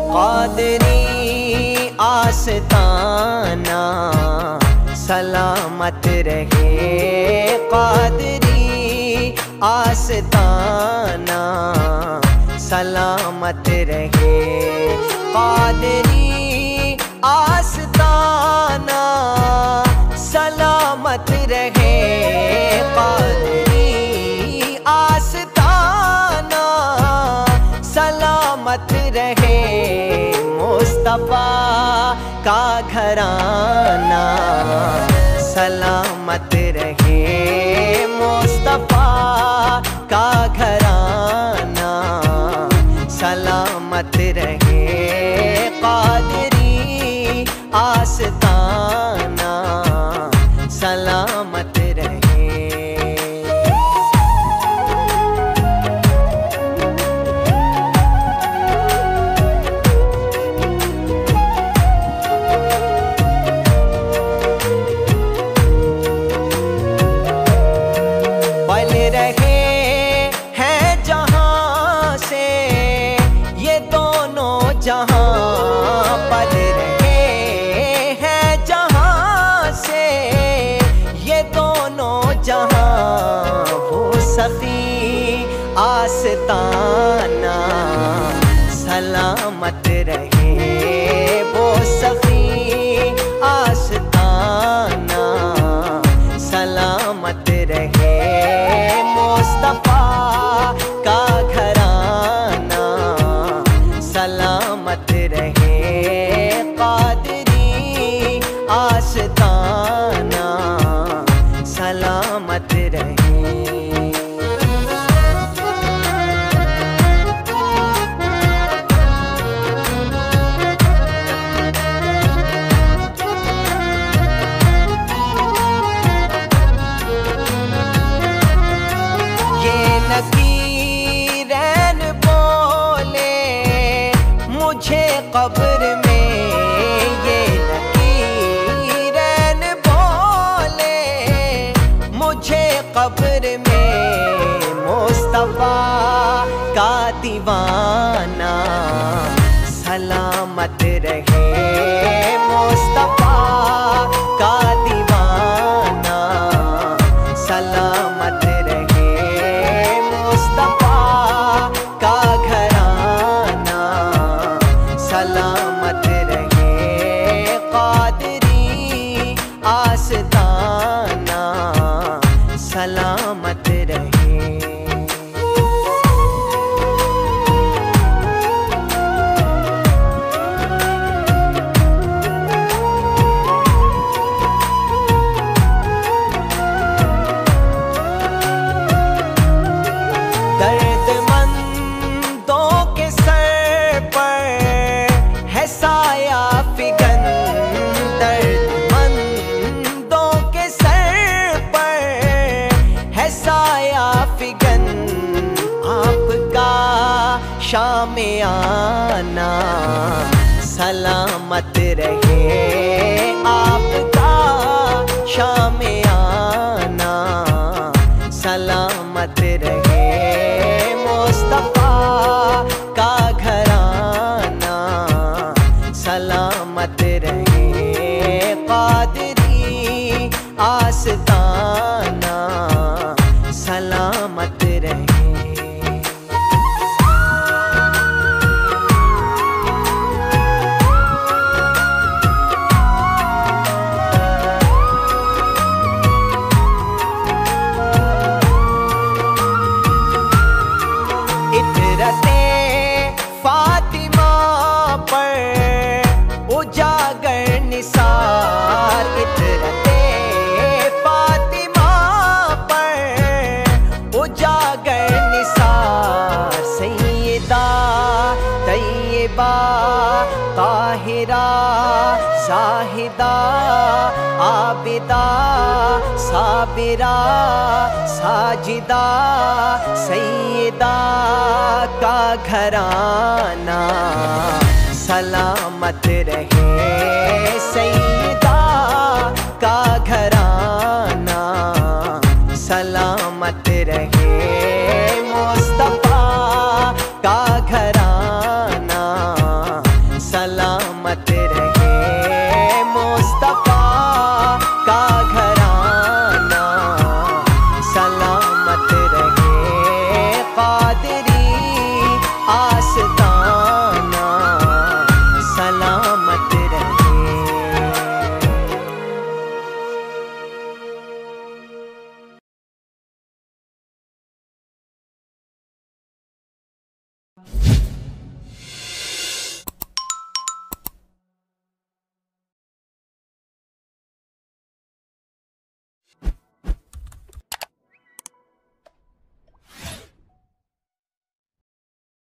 क़ादरी आस्ताना सलामत रहे। क़ादरी आस्ताना सलामत रहे। क़ादरी आस्ताना सलामत रहे। क़ादरी आस्ताना सलामत रहे। मुस्तफ़ा का घराना सलामत रहे। मुस्तफ़ा का घराना सलामत रहे। क़ादरी आस्ताना सलामत रहे। पल रहे हैं जहां से ये दोनों जहां। पल रहे हैं जहां से ये दोनों जहां। वो सखी आस्ताना सलामत रहे। वो सखी आस्ताना सलामत रहे। मुस्तफ़ा का घराना सलामत रहे। क़ादरी आस्ताना सलामत रहे। नकीरैन बोले मुझे कब्र में। ये नकीरैन बोले मुझे कब्र में। मुस्तफ़ा का दीवाना सलामत रहे। मुस्तफ़ा का दीवाना सलामत रहे। मुस्तफ़ा का घराना सलामत रहे। क़ादरी आस्ताना सलामत रहे। दर्दमंदों के सर पर है साया फिगन। दर्दमंदों के सर पर है साया फिगन। आपका शामियाना सलामत रहे। आपका शामियाना सलामत रहे। मुस्तफ़ा का घराना सलामत रहे। क़ादरी आस्ताना सलामत रहे। फातिमा पर उजागर निसार। इतरते फातिमा पर उजागर निसार। सैयदा तैयबा ताहिरा ज़ाहिदा आबिदा साबिरा साजिदा। सैयदा का घराना सलामत रहे। सैयदा